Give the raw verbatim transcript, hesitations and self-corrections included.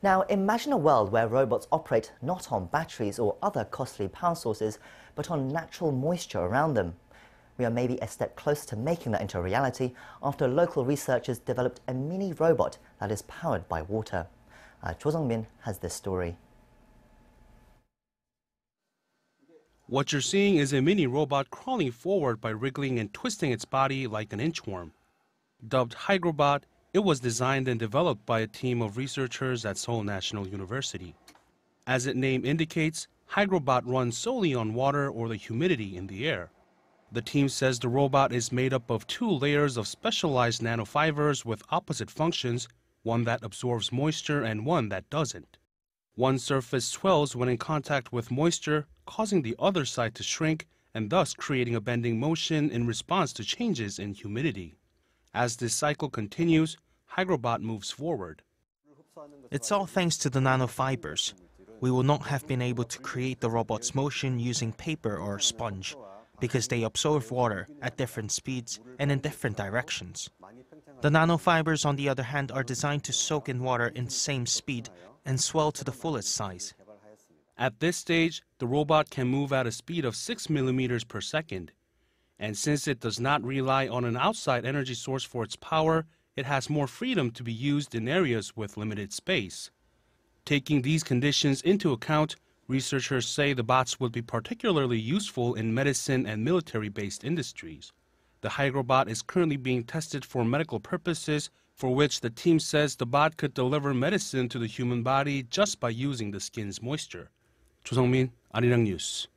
Now, imagine a world where robots operate not on batteries or other costly power sources, but on natural moisture around them. We are maybe a step closer to making that into a reality after local researchers developed a mini robot that is powered by water. Uh, Cho Sung-min has this story. What you're seeing is a mini robot crawling forward by wriggling and twisting its body like an inchworm. Dubbed hygrobot, it was designed and developed by a team of researchers at Seoul National University. As its name indicates, hygrobot runs solely on water or the humidity in the air. The team says the robot is made up of two layers of specialized nanofibers with opposite functions, one that absorbs moisture and one that doesn't. One surface swells when in contact with moisture, causing the other side to shrink and thus creating a bending motion in response to changes in humidity. As this cycle continues, hygrobot moves forward. It's all thanks to the nanofibers. We will not have been able to create the robot's motion using paper or sponge, because they absorb water at different speeds and in different directions. The nanofibers, on the other hand, are designed to soak in water in the same speed and swell to the fullest size. At this stage, the robot can move at a speed of six millimeters per second. And since it does not rely on an outside energy source for its power, it has more freedom to be used in areas with limited space. Taking these conditions into account, researchers say the bots would be particularly useful in medicine and military-based industries. The hygrobot is currently being tested for medical purposes, for which the team says the bot could deliver medicine to the human body just by using the skin's moisture. Cho Sung-min, Arirang News.